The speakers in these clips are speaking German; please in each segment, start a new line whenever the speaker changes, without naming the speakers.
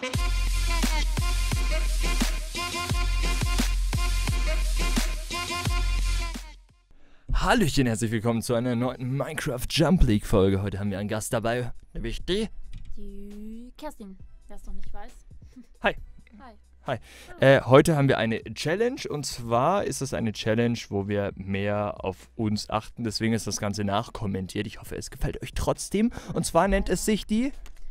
Hallöchen, herzlich willkommen zu einer neuen Minecraft Jump League Folge. Heute haben wir einen Gast dabei, nämlich die
Kerstin, wer es noch nicht weiß.
Hi.
Hi.
Hi. Heute haben wir eine Challenge, und zwar ist es eine Challenge, wo wir mehr auf uns achten. Deswegen ist das Ganze nachkommentiert. Ich hoffe, es gefällt euch trotzdem. Und zwar nennt es sich die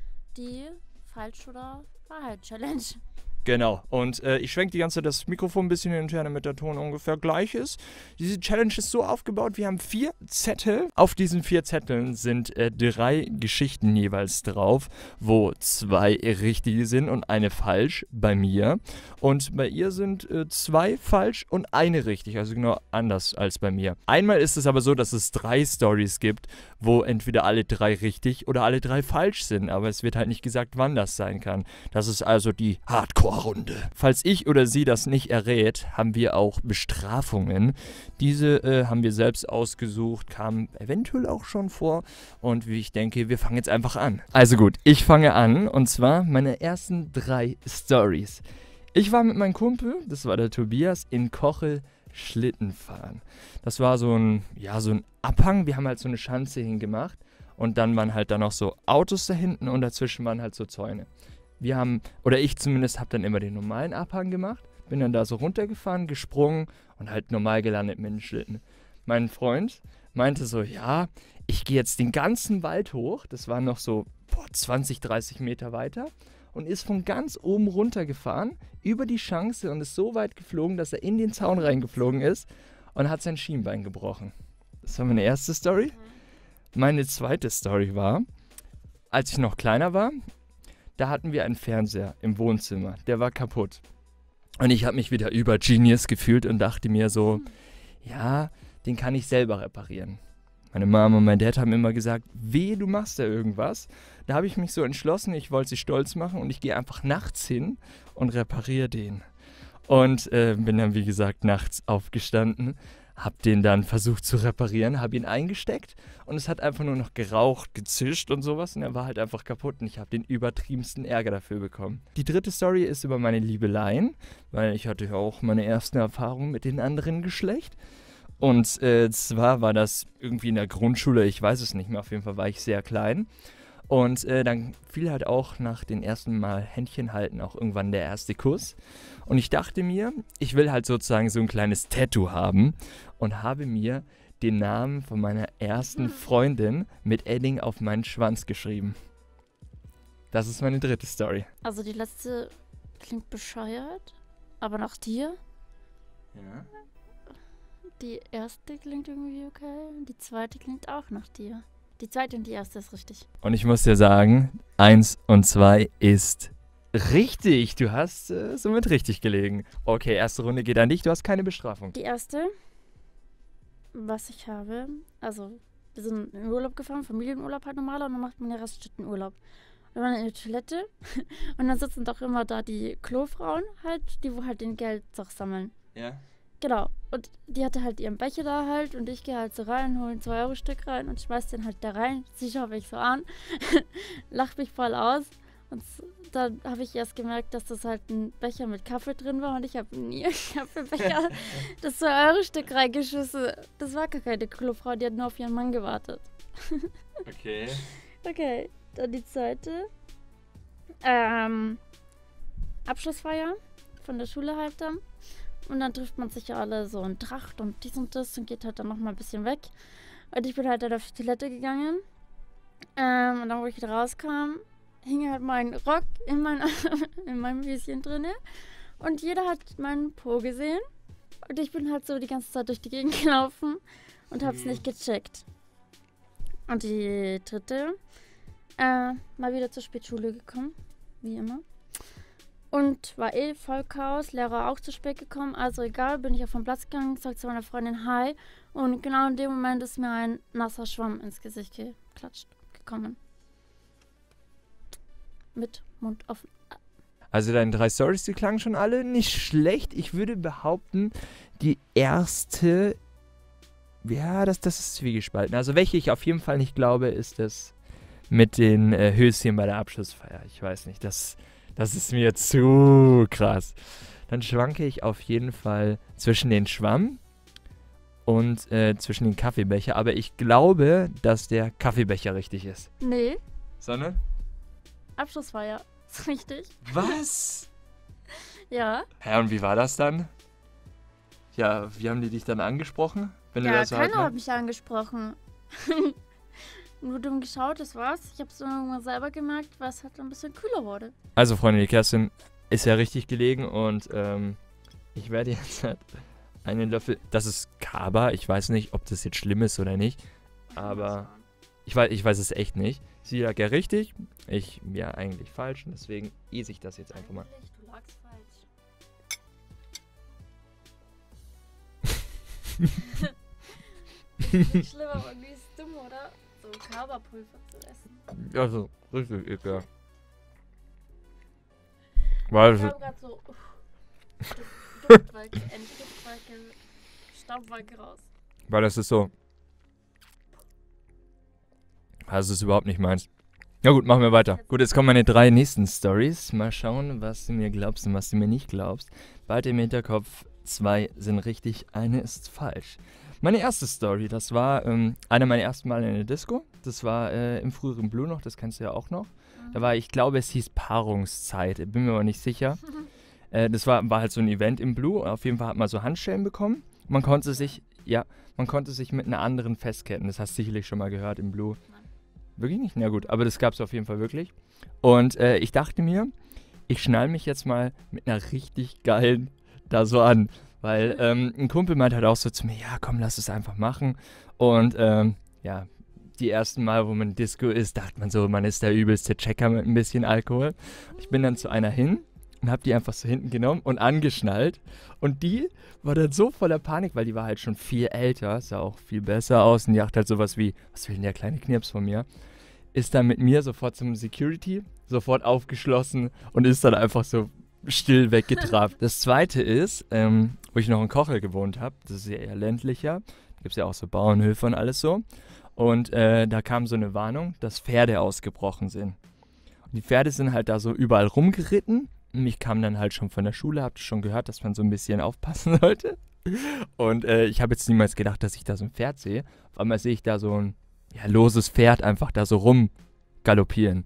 Falsch- oder Wahrheit-Challenge.
Genau, und ich schwenke die ganze Zeit das Mikrofon ein bisschen hin und her, damit der Ton ungefähr gleich ist. Diese Challenge ist so aufgebaut, wir haben 4 Zettel. Auf diesen 4 Zetteln sind 3 Geschichten jeweils drauf, wo 2 richtige sind und eine falsch bei mir. Und bei ihr sind 2 falsch und eine richtig, also genau anders als bei mir. Einmal ist es aber so, dass es 3 Stories gibt, wo entweder alle 3 richtig oder alle 3 falsch sind. Aber es wird halt nicht gesagt, wann das sein kann. Das ist also die Hardcore-Runde. Falls ich oder sie das nicht errät, haben wir auch Bestrafungen. Diese haben wir selbst ausgesucht, kamen eventuell auch schon vor. Und wie ich denke, wir fangen jetzt einfach an. Also gut, ich fange an, und zwar meine ersten 3 Stories. Ich war mit meinem Kumpel, das war der Tobias, in Kochel Schlitten fahren. Das war so ein Abhang. Wir haben halt so eine Schanze hingemacht. Und dann waren halt da noch so Autos da hinten und dazwischen waren halt so Zäune. Ich zumindest habe dann immer den normalen Abhang gemacht, bin dann da so runtergefahren, gesprungen und halt normal gelandet mit dem Schlitten. Mein Freund meinte so, ja, ich gehe jetzt den ganzen Wald hoch, das war noch so 20, 30 Meter weiter, und ist von ganz oben runtergefahren, über die Schanze, und ist so weit geflogen, dass er in den Zaun reingeflogen ist und hat sein Schienbein gebrochen. Das war meine erste Story. Meine zweite Story war, als ich noch kleiner war, da hatten wir einen Fernseher im Wohnzimmer, der war kaputt. Und ich habe mich wieder über Genius gefühlt und dachte mir so, ja, den kann ich selber reparieren. Meine Mama und mein Dad haben immer gesagt, wehe, du machst da irgendwas. Da habe ich mich so entschlossen, ich wollte sie stolz machen, und ich gehe einfach nachts hin und repariere den. Und bin dann, wie gesagt, nachts aufgestanden, habe den dann versucht zu reparieren, habe ihn eingesteckt, und es hat einfach nur noch geraucht, gezischt und sowas, und er war halt einfach kaputt, und ich habe den übertriebensten Ärger dafür bekommen. Die dritte Story ist über meine Liebeleien, weil ich hatte ja auch meine ersten Erfahrungen mit dem anderen Geschlecht. Und zwar war das irgendwie in der Grundschule, ich weiß es nicht mehr, auf jeden Fall war ich sehr klein. Und dann fiel halt auch nach den ersten Mal Händchen halten auch irgendwann der erste Kuss. Und ich dachte mir, ich will halt sozusagen so ein kleines Tattoo haben, und habe mir den Namen von meiner ersten Freundin mit Edding auf meinen Schwanz geschrieben. Das ist meine dritte Story.
Also die letzte klingt bescheuert, aber nach dir.
Ja.
Die erste klingt irgendwie okay, die zweite klingt auch nach dir. Die zweite und die erste ist richtig.
Und ich muss dir sagen, 1 und 2 ist richtig. Du hast somit richtig gelegen. Okay, erste Runde geht an dich. Du hast keine Bestrafung.
Die erste, was ich habe, also wir sind in Urlaub gefahren, Familienurlaub halt normaler, und dann macht man ja Raststättenurlaub. Wir waren in der Toilette und dann sitzen doch immer da die Klofrauen halt, die wo halt den Geld sammeln.
Ja.
Genau, und die hatte halt ihren Becher da halt, und ich gehe halt so rein, hole ein 2-Euro-Stück rein und schmeiß den halt da rein. Sie schaut mich so an, lacht mich voll aus, und dann habe ich erst gemerkt, dass das halt ein Becher mit Kaffee drin war, und ich habe nie einen Kaffeebecher das 2-Euro-Stück reingeschissen. Das war gar keine Klofrau, die hat nur auf ihren Mann gewartet.
Okay.
Okay, dann die zweite. Abschlussfeier von der Schule halt dann. Und dann trifft man sich ja alle so in Tracht und dies und das und geht halt dann nochmal ein bisschen weg. Und ich bin halt dann auf die Toilette gegangen. Und dann, wo ich wieder rauskam, hing halt mein Rock in meinem Höschen drinne. Und jeder hat meinen Po gesehen. Und ich bin halt so die ganze Zeit durch die Gegend gelaufen und hab's nicht gecheckt. Und die dritte, mal wieder zur Spätschule gekommen, wie immer. Und war voll Chaos, Lehrer auch zu spät gekommen, also egal, bin ich auf den Platz gegangen, sag zu meiner Freundin Hi, und genau in dem Moment ist mir ein nasser Schwamm ins Gesicht gekommen. Mit Mund offen.
Also deine 3 Stories, die klangen schon alle nicht schlecht. Ich würde behaupten, die erste, ja, das ist zwiegespalten. Also welche ich auf jeden Fall nicht glaube, ist das mit den Höschen bei der Abschlussfeier. Ich weiß nicht, das Das ist mir zu krass. Dann schwanke ich auf jeden Fall zwischen den Schwamm und zwischen den Kaffeebecher. Aber ich glaube, dass der Kaffeebecher richtig ist.
Nee,
Sonne?
Abschlussfeier. Ist richtig.
Was?
Ja.
Hä, und wie war das dann? Ja, wie haben die dich dann angesprochen? Wenn du
Ja,
das so halt,
keiner
ne?
hat mich angesprochen. Nur dumm geschaut, das war's. Ich hab's irgendwann selber gemerkt, weil es halt ein bisschen kühler wurde.
Also, Freunde, die Kerstin ist ja richtig gelegen und ich werde jetzt halt einen Löffel. Das ist Kaba. Ich weiß nicht, ob das jetzt schlimm ist oder nicht. Aber ich weiß es echt nicht. Sie lag ja richtig. Ich ja eigentlich falsch. Und deswegen esse ich das jetzt einfach mal.
Du lagst falsch. Ist nicht schlimm, aber irgendwie ist es dumm, oder? So Kaba-Pulver zu essen.
Also, richtig ekelhaft. Weil
Ich
es
habe gerade so Duftwolke, Staubwolke raus.
Weil das ist so. Das ist überhaupt nicht meins. Ja gut, machen wir weiter. Gut, jetzt kommen meine 3 nächsten Stories. Mal schauen, was du mir glaubst und was du mir nicht glaubst. Bald im Hinterkopf, 2 sind richtig, eine ist falsch. Meine erste Story, das war einer meiner ersten Mal in der Disco. Das war im früheren Blue noch, das kennst du ja auch noch. Da war, ich glaube, es hieß Paarungszeit. Bin mir aber nicht sicher. Das war halt so ein Event im Blue. Auf jeden Fall hat man so Handschellen bekommen. Man konnte sich mit einer anderen festketten. Das hast du sicherlich schon mal gehört im Blue. Wirklich nicht? Na gut, aber das gab es auf jeden Fall wirklich. Und ich dachte mir, ich schnall mich jetzt mal mit einer richtig geilen da so an. Weil ein Kumpel meinte halt auch so zu mir, ja komm, lass es einfach machen. Und ja, die ersten Mal, wo man in Disco ist, dachte man so, man ist der übelste Checker mit ein bisschen Alkohol. Ich bin dann zu einer hin und habe die einfach so hinten genommen und angeschnallt. Und die war dann so voller Panik, weil die war halt schon viel älter, sah auch viel besser aus. Und die dachte halt sowas wie, was will denn der kleine Knirps von mir? Ist dann mit mir sofort zum Security, sofort aufgeschlossen und ist dann einfach so still weggetrabt. Das zweite ist, wo ich noch in Kochel gewohnt habe, das ist ja eher ländlicher, da gibt es ja auch so Bauernhöfe und alles so. Und da kam so eine Warnung, dass Pferde ausgebrochen sind. Und die Pferde sind halt da so überall rumgeritten. Und ich kam dann halt schon von der Schule, habt ihr schon gehört, dass man so ein bisschen aufpassen sollte. Und ich habe jetzt niemals gedacht, dass ich da so ein Pferd sehe. Auf einmal sehe ich da so ein loses Pferd einfach da so rumgaloppieren.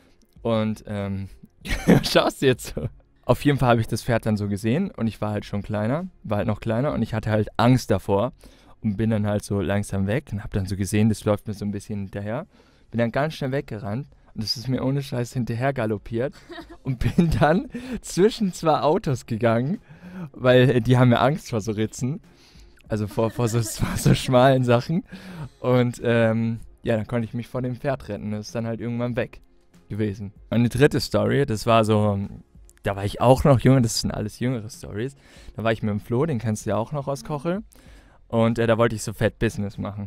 Und schaust du jetzt so? Auf jeden Fall habe ich das Pferd dann so gesehen und ich war halt schon kleiner, war halt noch kleiner und ich hatte halt Angst davor und bin dann halt so langsam weg und habe dann so gesehen, das läuft mir so ein bisschen hinterher. Bin dann ganz schnell weggerannt und das ist mir ohne Scheiß hinterher galoppiert und bin dann zwischen 2 Autos gegangen, weil die haben mir Angst vor so Ritzen, also vor so schmalen Sachen. Und ja, dann konnte ich mich vor dem Pferd retten, das ist dann halt irgendwann weg gewesen. Meine dritte Story, das war so, da war ich auch noch jünger, das sind alles jüngere Stories. Da war ich mit dem Flo, den kennst du ja auch noch aus Kochel. Und da wollte ich so Fat Business machen.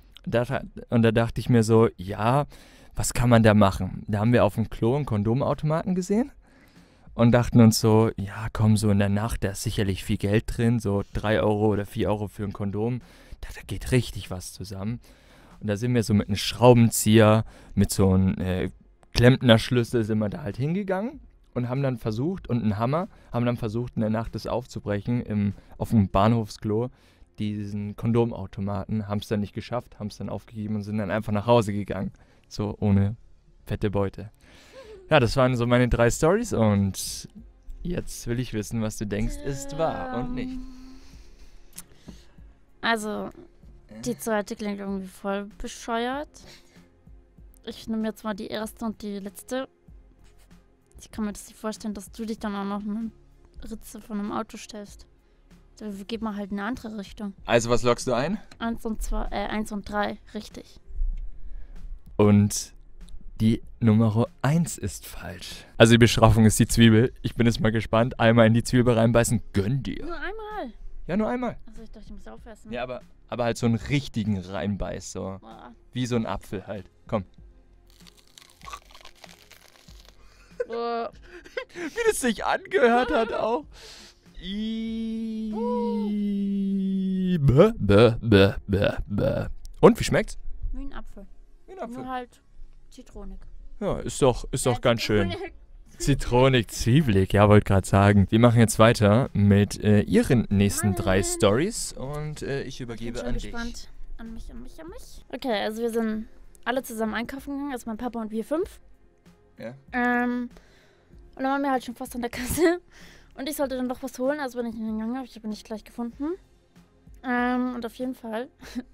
Und da dachte ich mir so, ja, was kann man da machen? Da haben wir auf dem Klo einen Kondomautomaten gesehen und dachten uns so, ja komm, so in der Nacht, da ist sicherlich viel Geld drin, so 3 Euro oder 4 Euro für ein Kondom. Da geht richtig was zusammen. Und da sind wir so mit einem Schraubenzieher, mit so einem Klempnerschlüssel sind wir da halt hingegangen. Und haben dann versucht, und einen Hammer, haben dann versucht, in der Nacht das aufzubrechen, auf dem Bahnhofsklo, diesen Kondomautomaten, haben es dann nicht geschafft, haben es dann aufgegeben und sind dann einfach nach Hause gegangen. So ohne fette Beute. Ja, das waren so meine 3 Storys und jetzt will ich wissen, was du denkst, ist wahr und nicht.
Also, die zweite klingt irgendwie voll bescheuert. Ich nehme jetzt mal die erste und die letzte. Ich kann mir das nicht vorstellen, dass du dich dann auch noch in eine Ritze von einem Auto stellst. Da geht man halt in eine andere Richtung.
Also, was loggst du ein?
1 und 3, richtig.
Und die Nummer 1 ist falsch. Also die Bestrafung ist die Zwiebel. Ich bin jetzt mal gespannt. Einmal in die Zwiebel reinbeißen, gönn dir.
Nur einmal.
Ja, nur einmal.
Also ich dachte, ich muss aufessen.
Ja, aber halt so einen richtigen Reinbeiß, so.
Boah.
Wie so ein Apfel halt. Komm.
Boah.
Wie das sich angehört hat auch. Und, wie schmeckt's?
Wie ein Apfel.
Wie ein Apfel.
Nur halt zitronig.
Ja, ist doch ganz schön. Zitronig, zwiebelig, ja, wollte gerade sagen. Wir machen jetzt weiter mit ihren nächsten 3 Stories und ich übergebe an dich.
Gespannt. An mich. Okay, also wir sind alle zusammen einkaufen gegangen, also mein Papa und wir 5.
Ja.
Und dann waren wir halt schon fast an der Kasse. Und ich sollte dann doch was holen, also bin ich hingegangen, habe ich aber nicht gleich gefunden. Und auf jeden Fall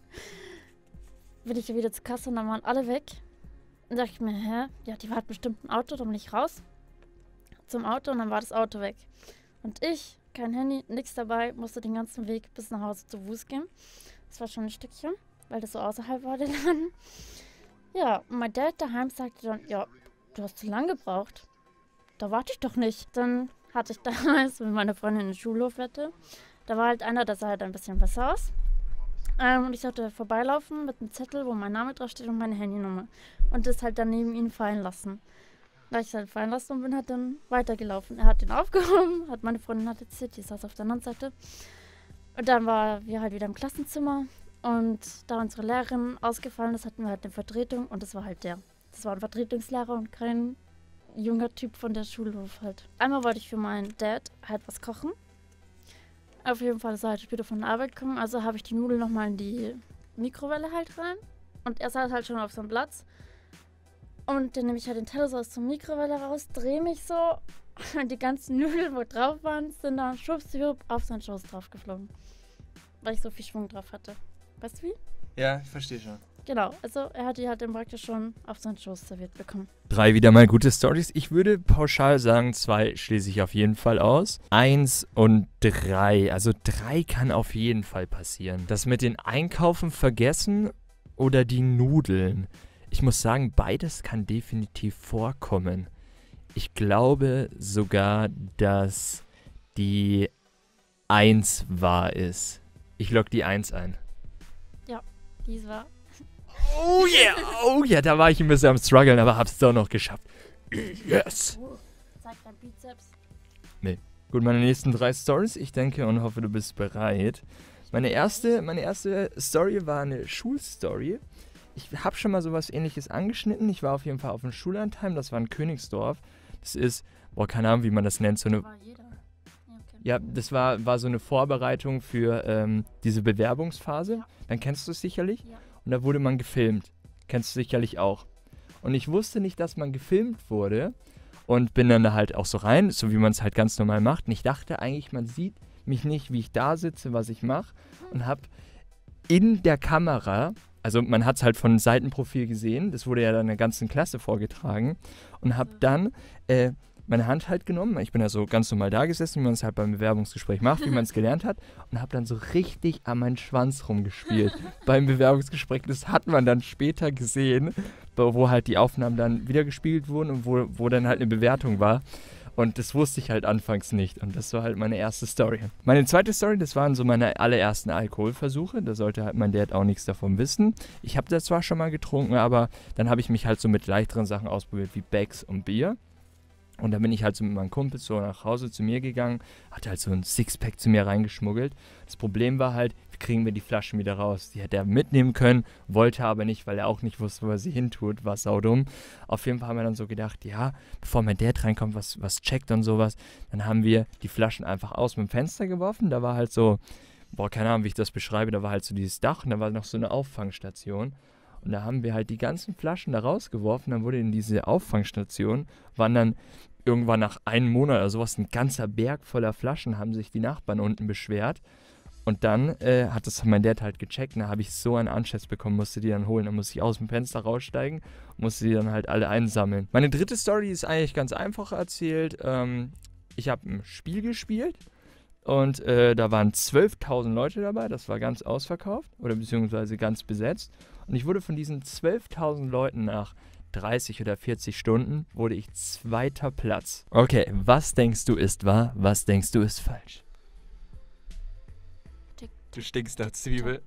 bin ich ja wieder zur Kasse und dann waren alle weg. Und dachte ich mir, ja, die warten bestimmt ein Auto, dann bin ich raus zum Auto und dann war das Auto weg. Und ich, kein Handy, nichts dabei, musste den ganzen Weg bis nach Hause zu Fuß gehen. Das war schon ein Stückchen, weil das so außerhalb war, der Laden. Ja, und mein Dad daheim sagte dann, ja, du hast zu lang gebraucht. Da warte ich doch nicht. Dann hatte ich damals mit meiner Freundin eine Schulhofwette. Da war halt einer, der sah halt ein bisschen besser aus. Und ich sollte vorbeilaufen mit einem Zettel, wo mein Name draufsteht und meine Handynummer. Und das halt dann neben ihn fallen lassen. Da ich es halt fallen lassen und bin halt dann weitergelaufen. Er hat den aufgehoben, hat meine Freundin hat erzählt, die saß auf der anderen Seite. Und dann waren wir halt wieder im Klassenzimmer. Und da unsere Lehrerin ausgefallen ist, hatten wir halt eine Vertretung. Und das war halt der. Das war ein Vertretungslehrer und kein junger Typ von der Schulhof halt. Einmal wollte ich für meinen Dad halt was kochen. Auf jeden Fall ist er halt später von der Arbeit gekommen. Also habe ich die Nudeln nochmal in die Mikrowelle halt rein. Und er saß halt schon auf seinem Platz. Und dann nehme ich halt den Teller so aus der Mikrowelle raus, drehe mich so. Und die ganzen Nudeln, wo drauf waren, sind dann schwuppsdiwupp auf seinen Schoß drauf geflogen. Weil ich so viel Schwung drauf hatte. Weißt du wie?
Ja, ich verstehe schon.
Genau, also er hat die halt dann praktisch schon auf seinen Schoß serviert bekommen.
3 wieder mal gute Stories. Ich würde pauschal sagen, 2 schließe ich auf jeden Fall aus. 1 und 3. Also 3 kann auf jeden Fall passieren. Das mit den Einkaufen vergessen oder die Nudeln. Ich muss sagen, beides kann definitiv vorkommen. Ich glaube sogar, dass die 1 wahr ist. Ich logge die 1 ein.
Ja, dies war.
Oh yeah, da war ich ein bisschen am struggeln, aber hab's doch noch geschafft. Yes!
Zeig dein Bizeps.
Gut, meine nächsten 3 Stories, ich denke und hoffe, du bist bereit. Meine erste Story war eine Schulstory. Ich habe schon mal sowas Ähnliches angeschnitten. Ich war auf jeden Fall auf einem Schullandheim, das war in Königsdorf. Das ist, keine Ahnung, wie man das nennt, so eine...
War jeder. Ja, okay.
Ja, das war so eine Vorbereitung für diese Bewerbungsphase.
Ja.
Dann kennst du es sicherlich.
Ja.
Und da wurde man gefilmt. Kennst du sicherlich auch. Und ich wusste nicht, dass man gefilmt wurde. Und bin dann da halt auch so rein, so wie man es halt ganz normal macht. Und ich dachte eigentlich, man sieht mich nicht, wie ich da sitze, was ich mache. Und habe in der Kamera, also man hat es halt von Seitenprofil gesehen, das wurde ja dann der ganzen Klasse vorgetragen. Und habe dann meine Hand halt genommen. Ich bin ja so ganz normal da gesessen, wie man es halt beim Bewerbungsgespräch macht, wie man es gelernt hat. Und habe dann so richtig an meinen Schwanz rumgespielt beim Bewerbungsgespräch. Das hat man dann später gesehen, wo halt die Aufnahmen dann wieder gespielt wurden und wo dann halt eine Bewertung war. Und das wusste ich halt anfangs nicht. Und das war halt meine erste Story. Meine zweite Story, das waren so meine allerersten Alkoholversuche. Da sollte halt mein Dad auch nichts davon wissen. Ich habe das zwar schon mal getrunken, aber dann habe ich mich halt so mit leichteren Sachen ausprobiert, wie Becks und Bier. Und dann bin ich halt so mit meinem Kumpel so nach Hause zu mir gegangen, hatte halt so ein Sixpack zu mir reingeschmuggelt. Das Problem war halt, wie kriegen wir die Flaschen wieder raus? Die hätte er mitnehmen können, wollte aber nicht, weil er auch nicht wusste, wo er sie hintut, war saudumm. Auf jeden Fall haben wir dann so gedacht, ja, bevor mein Dad reinkommt, was checkt und sowas, dann haben wir die Flaschen einfach aus mit dem Fenster geworfen. Da war halt so, keine Ahnung, wie ich das beschreibe, da war halt so dieses Dach und da war noch so eine Auffangstation. Und da haben wir halt die ganzen Flaschen da rausgeworfen, dann wurde in diese Auffangstation, waren dann irgendwann nach einem Monat oder sowas ein ganzer Berg voller Flaschen, haben sich die Nachbarn unten beschwert. Und dann hat das mein Dad halt gecheckt, und da habe ich so einen Anschiss bekommen, musste die dann holen. Dann musste ich aus dem Fenster raussteigen, musste die dann halt alle einsammeln. Meine dritte Story ist eigentlich ganz einfach erzählt. Ich habe ein Spiel gespielt und da waren 12.000 Leute dabei, das war ganz ausverkauft oder beziehungsweise ganz besetzt. Und ich wurde von diesen 12.000 Leuten nach 30 oder 40 Stunden, wurde ich 2. Platz. Okay, was denkst du ist wahr, was denkst du ist falsch? Du stinkst nach Zwiebel.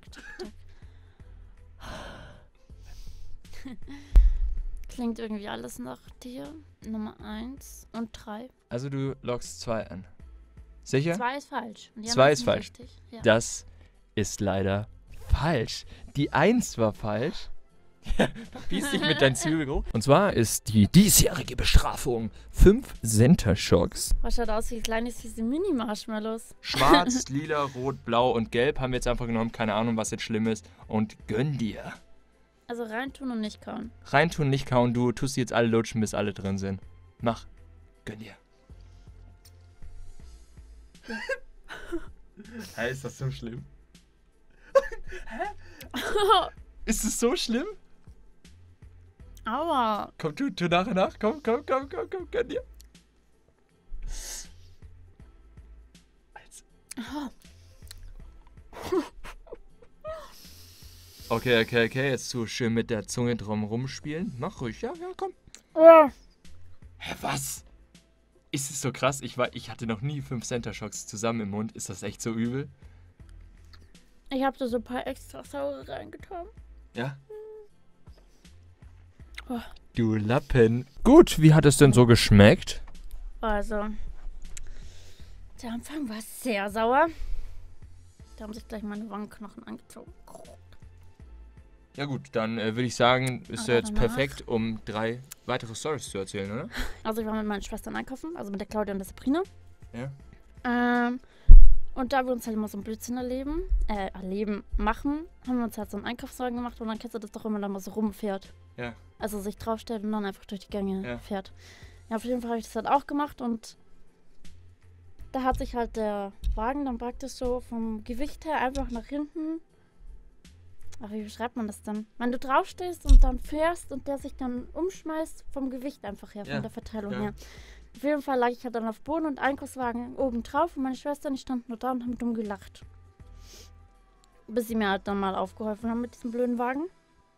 Klingt irgendwie alles nach dir. Nummer 1 und 3.
Also du loggst 2 an. Sicher?
2 ist falsch. Und die
2
anderen
ist
sind
falsch.
richtig. Ja.
Das ist leider falsch. Die 1 war falsch. Verpiss dich mit deinem Zwiebelgeruch. Und zwar ist die diesjährige Bestrafung 5 Center Shocks.
Was schaut aus wie kleine süße Mini-Marshmallows?
Schwarz, lila, rot, blau und gelb haben wir jetzt einfach genommen. Keine Ahnung, was jetzt schlimm ist. Und gönn dir.
Also reintun und nicht kauen.
Reintun, nicht kauen. Du tust die jetzt alle lutschen, bis alle drin sind. Mach. Gönn dir. Ja. Hä, ist das so schlimm? Hä? Ist es so schlimm?
Aua.
Komm, tu nach. Komm, gönn dir. Okay. Jetzt so schön mit der Zunge drum rumspielen. Mach ruhig, ja, komm.
Ja.
Hä, was? Ist es so krass? Ich hatte noch nie 5 Center Shocks zusammen im Mund. Ist das echt so übel?
Ich habe da so ein paar extra saure reingetan.
Ja?
Oh.
Du Lappen. Gut, wie hat es denn so geschmeckt?
Also, der Anfang war sehr sauer. Da haben sich gleich meine Wangenknochen angezogen.
Ja gut, dann würde ich sagen, ist ja jetzt
danach?
perfekt, um 3 weitere Storys zu erzählen, oder?
Also ich war mit meinen Schwestern einkaufen, also mit der Claudia und der Sabrina.
Ja.
Und da wir uns halt immer so ein Blödsinn machen, haben wir uns halt so einen Einkaufswagen gemacht und dann kennst du das doch immer, da mal so rumfährt.
Ja.
Also sich draufstellt und dann einfach durch die Gänge
Ja.
fährt. Ja, auf jeden Fall habe ich das halt auch gemacht und da hat sich halt der Wagen dann praktisch so vom Gewicht her einfach nach hinten. Ach, wie beschreibt man das dann? Wenn du draufstehst und dann fährst und der sich dann umschmeißt, vom Gewicht einfach her,
Ja.
von der Verteilung
Ja.
her. Auf jeden Fall lag ich halt dann auf Boden und Einkaufswagen oben drauf und meine Schwester und ich standen nur da und haben dumm gelacht. Bis sie mir halt dann mal aufgeholfen haben mit diesem blöden Wagen.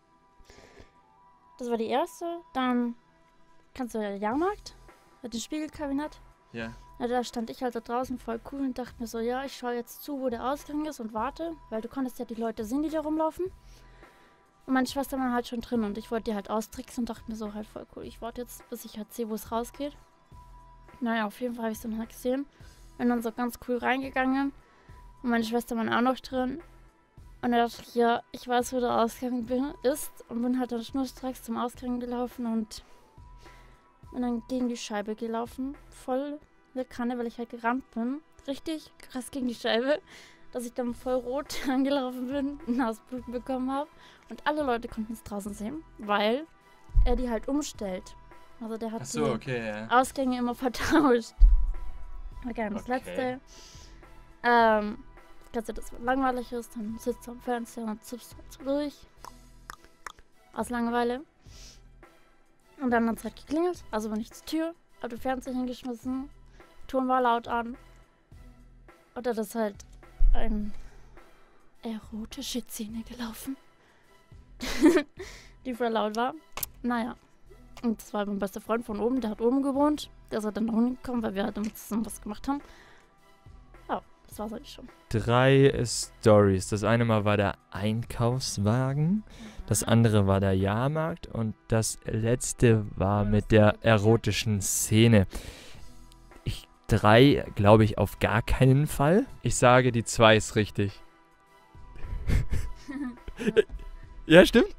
Das war die erste. Dann kannst du der Jahrmarkt mit dem Spiegelkabinett.
Ja.
Ja, da stand ich halt da draußen voll cool und dachte mir so, ja, ich schaue jetzt zu, wo der Ausgang ist und warte, weil du konntest ja die Leute sehen, die da rumlaufen. Und meine Schwester war halt schon drin und ich wollte die halt austricksen und dachte mir so, halt voll cool, ich warte jetzt, bis ich halt sehe, wo es rausgeht. Naja, auf jeden Fall habe ich es dann halt gesehen. Bin dann so ganz cool reingegangen und meine Schwester war auch noch drin. Und da dachte ich, ja, ich weiß, wo der Ausgang ist und bin halt dann schnurstracks zum Ausgang gelaufen und bin dann gegen die Scheibe gelaufen, voll eine Kanne, weil ich halt gerannt bin. Richtig krass gegen die Scheibe, dass ich dann voll rot angelaufen bin, Nasenbluten bekommen habe. Und alle Leute konnten es draußen sehen, weil er die halt umstellt. Also der hat die
Okay, ja.
Ausgänge immer vertauscht. Okay, und das letzte. Kannst du das langweilig ist, dann sitzt du am Fernseher und zippst halt so durch. Aus Langeweile. Und dann hat es halt geklingelt, also bin ich zur Tür, hab den Fernseher hingeschmissen, Ton war laut an. Und dann ist halt eine erotische Szene gelaufen, die voll laut war. Naja, und das war mein bester Freund von oben, der hat oben gewohnt. Der ist halt dann nach unten gekommen, weil wir halt damit zusammen was gemacht haben. Ja, das war's eigentlich schon.
3 Stories. Das eine Mal war der Einkaufswagen, das andere war der Jahrmarkt und das letzte war mit der erotischen Szene. 3 glaube ich auf gar keinen Fall. Ich sage, die 2 ist richtig. Ja, stimmt?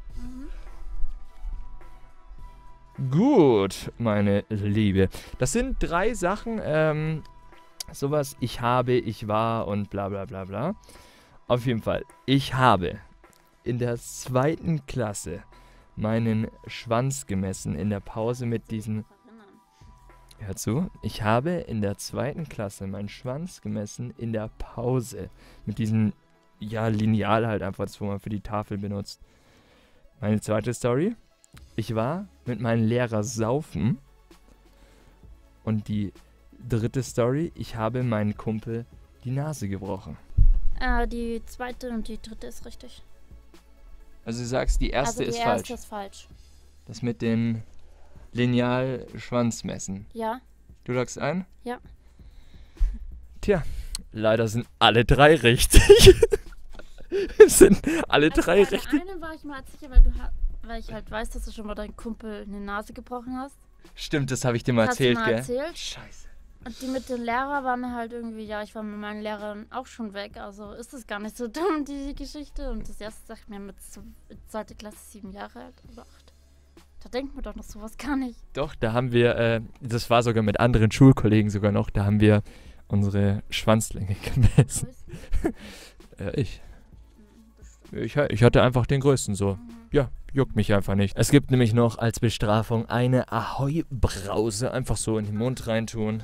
Gut, meine Liebe. Das sind 3 Sachen, sowas, ich habe, ich war und bla bla bla bla. Auf jeden Fall, ich habe in der 2. Klasse meinen Schwanz gemessen in der Pause mit diesen... Hör zu, ich habe in der 2. Klasse meinen Schwanz gemessen in der Pause mit diesem, ja, Lineal halt einfach, das wo man für die Tafel benutzt. Meine zweite Story, ich war mit meinem Lehrer saufen und die 3. Story, ich habe meinen Kumpel die Nase gebrochen.
Die 2. und die 3. ist richtig.
Also du sagst, die erste
Also die
ist
erste
falsch.
ist falsch.
Das mit den Lineal-Schwanzmessen.
Ja.
Du loggst ein?
Ja.
Tja, leider sind alle 3 richtig. Sind alle 3
bei
richtig.
der einen war ich mal sicher, weil ich halt weiß, dass du schon mal deinem Kumpel eine Nase gebrochen hast.
Stimmt, das habe ich dir mal
Das hast du
erzählt,
mal
gell?
erzählt.
Scheiße.
Und die mit den Lehrern war mir halt irgendwie, ja, ich war mit meinen Lehrern auch schon weg. Also ist es gar nicht so dumm, die Geschichte. Und das erste sagt mir mit zweite Klasse 7 Jahre alt oder 8. Da denkt man doch noch sowas gar nicht.
Doch, da haben wir, das war sogar mit anderen Schulkollegen sogar noch, da haben wir unsere Schwanzlänge gemessen. Ich hatte einfach den größten so. Ja, juckt mich einfach nicht. Es gibt nämlich noch als Bestrafung eine Ahoi-Brause. Einfach so in den Mund reintun.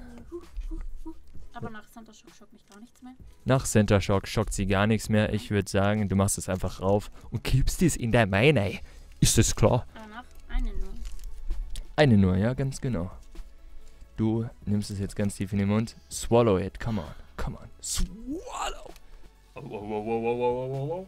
Aber nach Center Shock schockt mich gar nichts mehr.
Nach Center Shock schockt sie gar nichts mehr. Ich würde sagen, du machst es einfach rauf und kippst es in der Meine. Ist das klar?
Aber nach eine nur.
Eine nur, ja, ganz genau. Du nimmst es jetzt ganz tief in den Mund. Swallow it, come on, come on. Swallow. Oh, oh, oh, oh, oh, oh, oh, oh.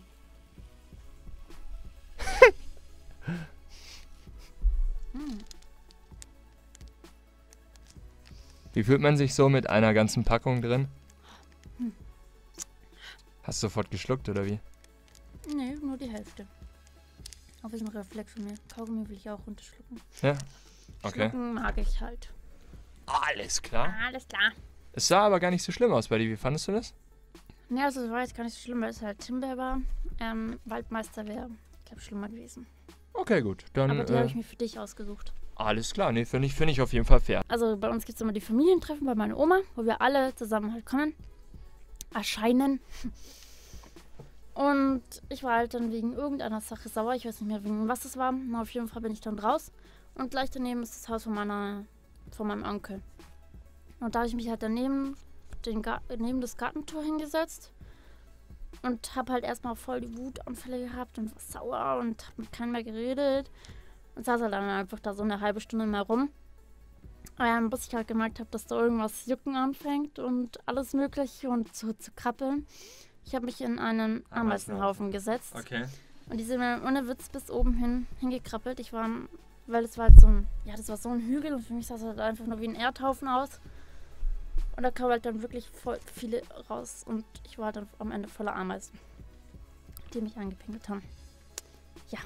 Wie fühlt man sich so mit einer ganzen Packung drin? Hast du sofort geschluckt, oder wie?
Nee, nur die Hälfte. Auf diesem Reflex von mir. Kaugummi will ich auch runterschlucken.
Ja, okay.
Schlucken mag ich halt.
Alles klar.
Alles klar.
Es sah aber gar nicht so schlimm aus bei dir. Wie fandest du das?
Nee, also das war jetzt gar nicht so schlimm, weil es halt Himbeer war. Waldmeister wäre, glaube ich, schlimmer gewesen.
Okay, gut. Dann,
Aber die habe ich mir für dich ausgesucht.
Alles klar. Nee, finde ich auf jeden Fall fair.
Also bei uns gibt es immer die Familientreffen bei meiner Oma, wo wir alle zusammen halt kommen. Erscheinen. Und ich war halt dann wegen irgendeiner Sache sauer. Ich weiß nicht mehr, wegen was es war. Aber auf jeden Fall bin ich dann raus. Und gleich daneben ist das Haus von meinem Onkel. Und da habe ich mich halt daneben neben das Gartentor hingesetzt. Und habe halt erstmal voll die Wutanfälle gehabt und war sauer und habe mit keinem mehr geredet. Und saß halt dann einfach da so eine halbe Stunde mehr rum. Bis ich halt gemerkt habe, dass da irgendwas jucken anfängt und alles mögliche und so zu krabbeln. Ich habe mich in einen Ameisenhaufen gesetzt.
Okay.
Und die sind mir ohne Witz bis oben hingekrabbelt. Weil es war halt das war so ein Hügel und für mich sah es halt einfach nur wie ein Erdhaufen aus. Und da kamen halt dann wirklich voll viele raus und ich war dann am Ende voller Ameisen, die mich angepinkelt haben. Ja.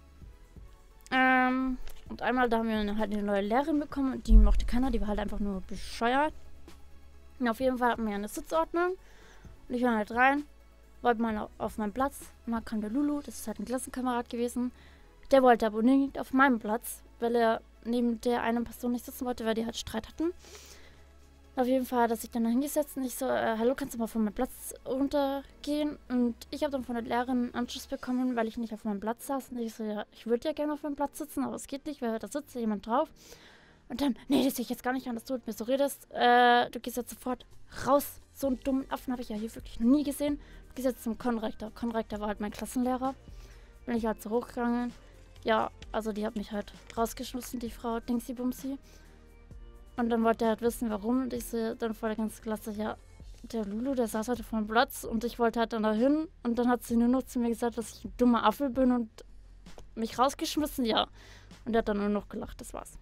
Und einmal, da haben wir halt eine neue Lehrerin bekommen und die mochte keiner, die war halt einfach nur bescheuert. Und auf jeden Fall hatten wir eine Sitzordnung und ich war halt rein, wollte mal auf meinen Platz und dann kam der Lulu, das ist halt ein Klassenkamerad gewesen. Der wollte aber unbedingt auf meinem Platz, weil er neben der einen Person nicht sitzen wollte, weil die halt Streit hatten. Auf jeden Fall hat er sich dann hingesetzt und ich so, hallo, kannst du mal von meinem Platz runtergehen? Und ich habe dann von der Lehrerin einen Anschluss bekommen, weil ich nicht auf meinem Platz saß. Und ich so, ja, ich würde ja gerne auf meinem Platz sitzen, aber es geht nicht, weil da sitzt ja jemand drauf. Und dann, nee, das sehe ich jetzt gar nicht an, dass du mit mir so redest. Du gehst jetzt sofort raus. So einen dummen Affen habe ich ja hier wirklich noch nie gesehen. Du gehst jetzt zum Konrektor. Konrektor war halt mein Klassenlehrer. Bin ich halt so hochgegangen. Ja, also die hat mich halt rausgeschmissen, die Frau Dingsy Bumsy. Und dann wollte er halt wissen, warum. Und ich so, dann vor der ganzen Klasse, ja, der Lulu, der saß heute vor dem Platz und ich wollte halt dann dahin. Und dann hat sie nur noch zu mir gesagt, dass ich ein dummer Affe bin und mich rausgeschmissen, ja. Und er hat dann nur noch gelacht, das war's.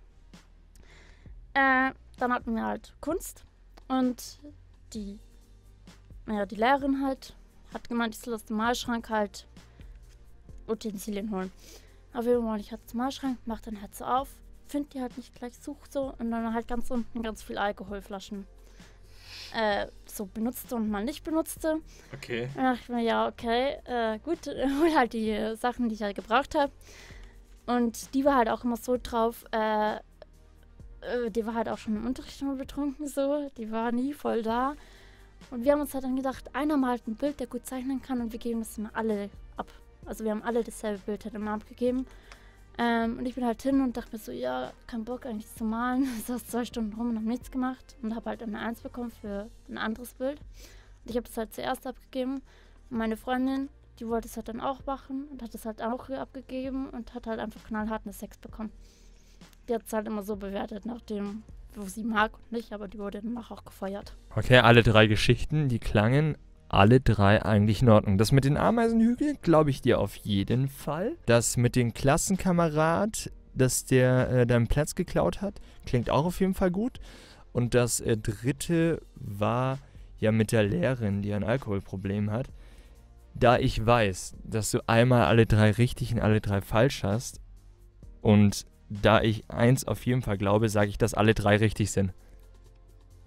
Dann hatten wir halt Kunst und die Lehrerin halt hat gemeint, ich soll aus dem Malschrank halt Utensilien holen. Auf jeden Fall, ich hatte den Malschrank, mach dann halt so auf. Finde die halt nicht gleich, such so und dann halt ganz unten ganz viel Alkoholflaschen so benutzte und mal nicht benutzte.
Okay.
Dann dachte ich mir, ja, okay, gut, hol halt die Sachen, die ich halt gebraucht habe. Und die war halt auch immer so drauf, die war halt auch schon im Unterricht immer betrunken so, die war nie voll da. Und wir haben uns halt dann gedacht, einer malt ein Bild, der gut zeichnen kann und wir geben das immer alle ab. Also wir haben alle dasselbe Bild halt immer abgegeben. Und ich bin halt hin und dachte mir so, ja, kein Bock eigentlich zu malen. Ich saß 2 Stunden rum und habe nichts gemacht und habe halt eine 1 bekommen für ein anderes Bild. Und ich habe das halt zuerst abgegeben. Und meine Freundin, die wollte es halt dann auch machen und hat es halt auch abgegeben und hat halt einfach knallhart eine 6 bekommen. Die hat es halt immer so bewertet, nachdem, wo sie mag und nicht, aber die wurde danach auch gefeuert.
Okay, alle 3 Geschichten, die klangen alle 3 eigentlich in Ordnung. Das mit den Ameisenhügeln glaube ich dir auf jeden Fall. Das mit dem Klassenkamerad, dass der deinen Platz geklaut hat, klingt auch auf jeden Fall gut. Und das 3. war ja mit der Lehrerin, die ein Alkoholproblem hat. Da ich weiß, dass du einmal alle 3 richtig und alle 3 falsch hast und da ich 1 auf jeden Fall glaube, sage ich, dass alle 3 richtig sind.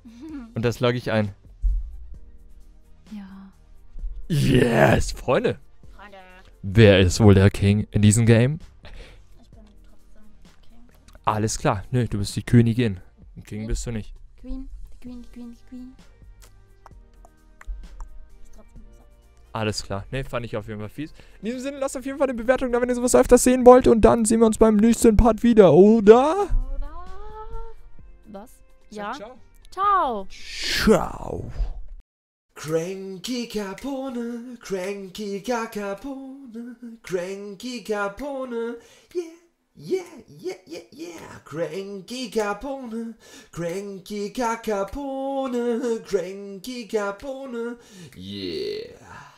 Und das logge ich ein.
Ja.
Yes, Freunde.
Freunde.
Wer ist wohl der King in diesem Game?
Ich bin trotzdem King.
Alles klar. Nö, du bist die Königin. Ein King bist du nicht.
Queen, die Queen, die Queen, die Queen. Ist trotzdem besser.
Alles klar. Ne, fand ich auf jeden Fall fies. In diesem Sinne, lasst auf jeden Fall eine Bewertung da, wenn ihr sowas öfters sehen wollt. Und dann sehen wir uns beim nächsten Part wieder, oder?
Oder? Was? Ja.
Ciao.
Ciao.
Ciao.
Cranky Capone, Cranky Capone, Cranky Capone, yeah, yeah, yeah, yeah, yeah. Cranky Capone, Cranky Capone, Cranky Capone, yeah.